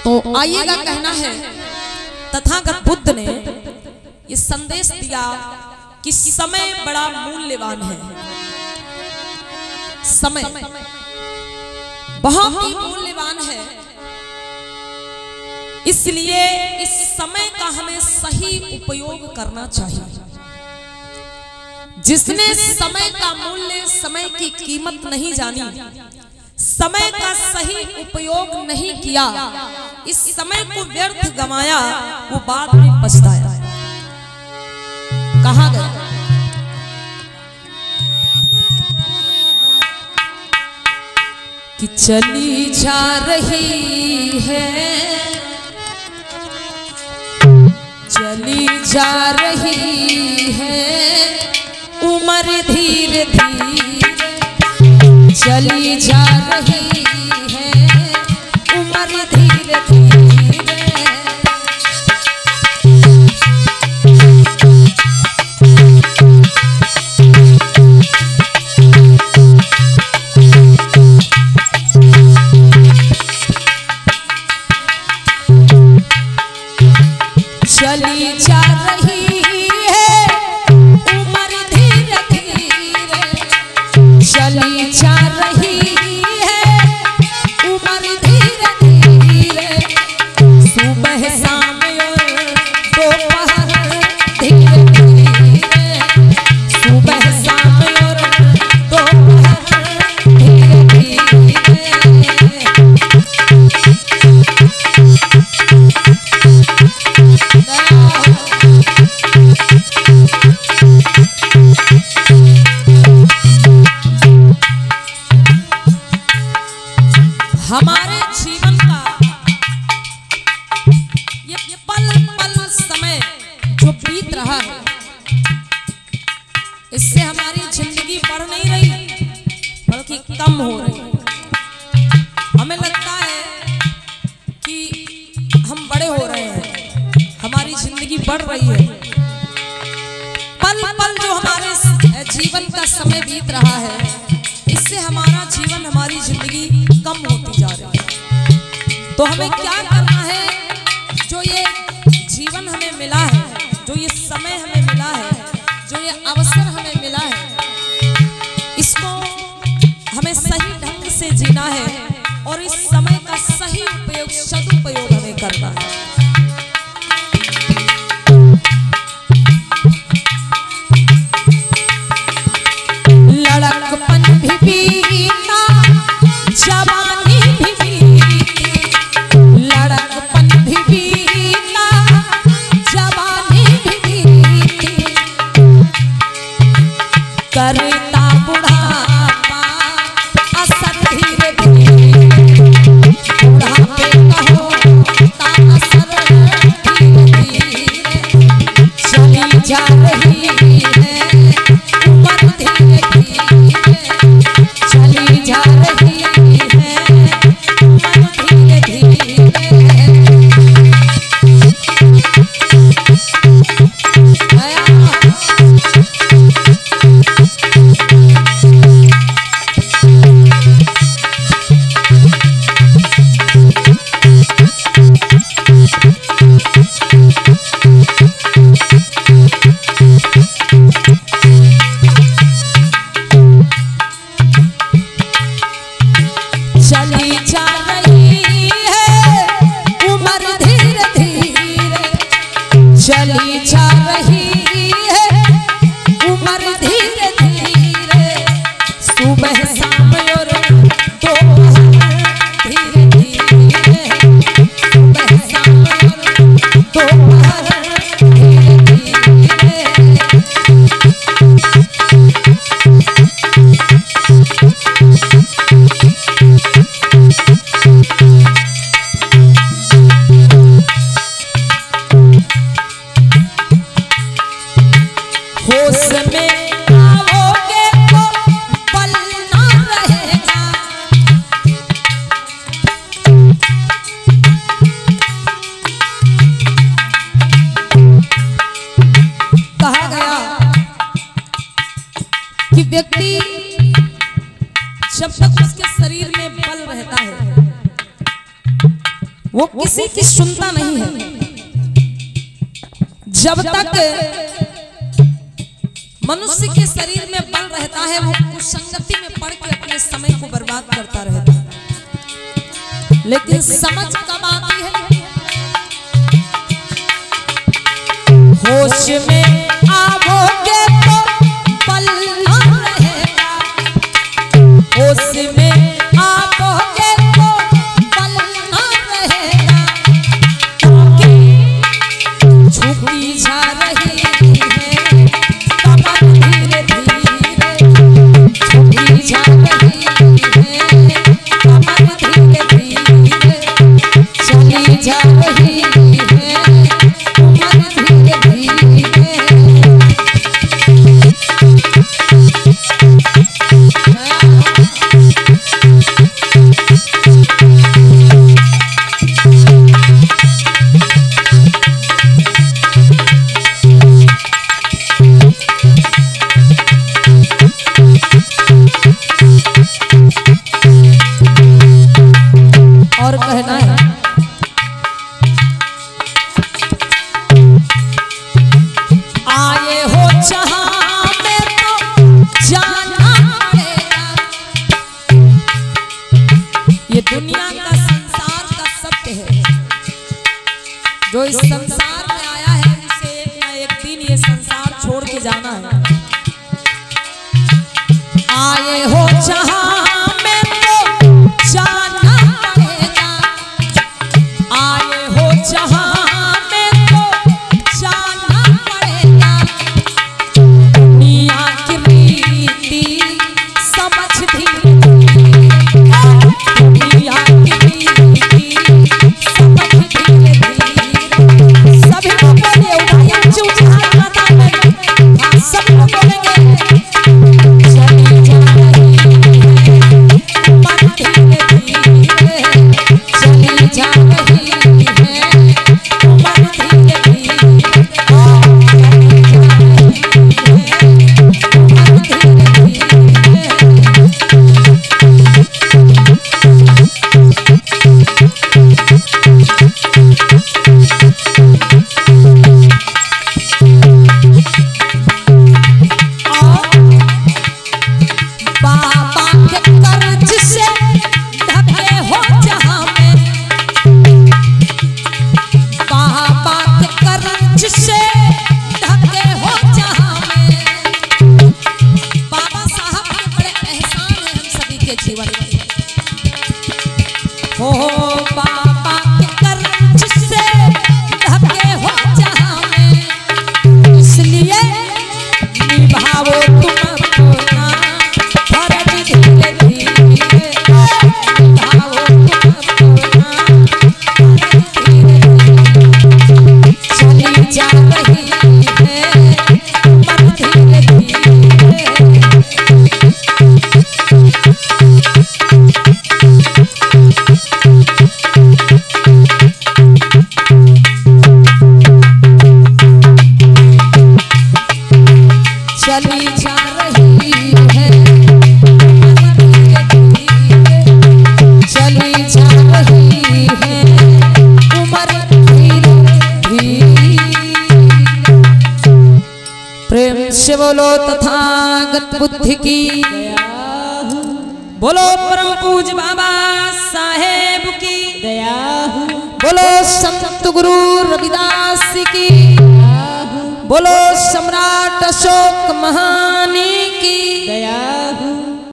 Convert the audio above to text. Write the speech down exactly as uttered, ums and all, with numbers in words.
तो आइएगा, कहना है तथागत बुद्ध ने ये संदेश दिया कि समय बड़ा मूल्यवान है। समय बहुत ही मूल्यवान है, इसलिए इस समय का हमें सही उपयोग करना चाहिए। जिसने समय का मूल्य, समय की कीमत नहीं जानी, समय का सही उपयोग नहीं किया, इस समय को व्यर्थ गंवाया, वो बाद में पछताया। कहाँ गए? कि चली जा रही है, चली जा रही है उम्र धीरे धीरे, चली जा रही है उम्र धीरे धीरे। चली जा रही है उम्र धीरे धीरे, चली जा रही है उम्र धीरे धीरे। सुबह शाम और दोपहर धीरे धीरे, सुबह शाम और दोपहर धीरे धीरे। हमारे जीवन का ये पल पल समय जो बीत रहा है, इससे हमारी जिंदगी बढ़ नहीं रही बल्कि कम हो रही है। हमें लगता है कि हम बड़े हो रहे हैं, हमारी जिंदगी बढ़ रही है। पल पल जो हमारे जीवन का समय बीत रहा है, इससे हमारा जीवन, हमारी जिंदगी कम होती जा रही है। तो हमें क्या करना है? जो ये जीवन हमें मिला है, जो ये समय हमें मिला है, जो ये अवसर हमें मिला है, इसको हमें सही ढंग से जीना है और इस समय का सही उपयोग, सदुपयोग हमें करना है। लड़कपन भी बीता, जवानी भी बीती, लड़कपन भी बीता, जवानी भी बीती। करता बुढ़ापा असर धीरे धीरे, बुढ़ापे का वो किसी की सुनता नहीं है। जब तक मनुष्य के शरीर में बल रहता है वो कुसंगति में पड़ के अपने समय को बर्बाद करता रहता है। लेकिन समझ कब आती है, होश में आओगे तो बल ना रहेगा, होश में आओगे तो बल ना रहेगा, क्योंकि झुकी जा रही है कमर धीरे धीरे, झुकी जा रही है कमर धीरे धीरे, चली जा रही है कमर धीरे धीरे। और कहना है, आए हो जहां में तो जाना पड़ेगा, ये दुनिया का संसार का सत्य है। जो इस संसार में आया है उसे एक ना एक दिन ये संसार छोड़ के जाना है। आए हो जहां में तो जाना पड़ेगा, आए हो जहां में तो जाना पड़ेगा, दुनिया की रीति समझ धीरे धीरे, दुनिया की रीति समझ धीरे धीरे। सभी को बोले उठाइए ऊंचे ऊंचे हाथ माता में, हाँ सब लोग बोलेंगे, चली जा रही है कमर धीरे धीरे, चली जा रही है कमर धीरे धीरे, चली जा रही है कमर धीरे बाबा के कर्ज से ढके हो जहां में, बाबा के कर्ज से ढके हो जहां में, बाबा साहब के बड़े एहसान है हम सभी के जीवन में। हो बाबा के कर्ज से ढके हो जहां में, इसलिए निभाओ तुम अपना फर्ज धीरे धीरे, निभाओ तुम अपना फर्ज धीरे धीरे, चली जा रही है कमर धीरे धीरे। चली जा रही है कमर धीरे धीरे, चली जा रही है उमर धीरे धीरे। प्रेम से बोलो तथागत बुद्धि की, बोलो परम पूज बाबा साहेब की, बोलो संत गुरु रविदास की, बोलो सम्राट अशोक महा